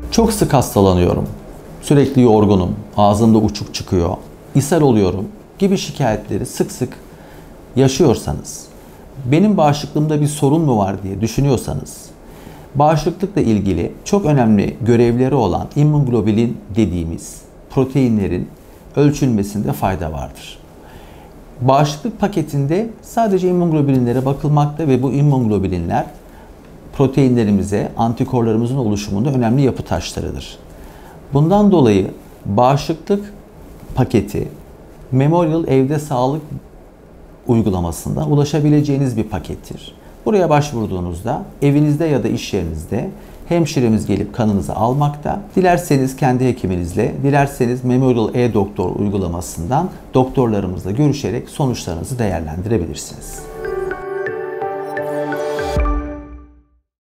Çok sık hastalanıyorum, sürekli yorgunum, ağzımda uçuk çıkıyor, ishal oluyorum gibi şikayetleri sık sık yaşıyorsanız, benim bağışıklığımda bir sorun mu var diye düşünüyorsanız, bağışıklıkla ilgili çok önemli görevleri olan immunoglobulin dediğimiz proteinlerin ölçülmesinde fayda vardır. Bağışıklık paketinde sadece immunglobulinlere bakılmakta ve bu immunglobulinler proteinlerimize, antikorlarımızın oluşumunda önemli yapı taşlarıdır. Bundan dolayı bağışıklık paketi Memorial Evde Sağlık uygulamasında ulaşabileceğiniz bir pakettir. Buraya başvurduğunuzda evinizde ya da iş yerinizde hemşiremiz gelip kanınızı almakta. Dilerseniz kendi hekiminizle, dilerseniz Memorial E-Doktor uygulamasından doktorlarımızla görüşerek sonuçlarınızı değerlendirebilirsiniz.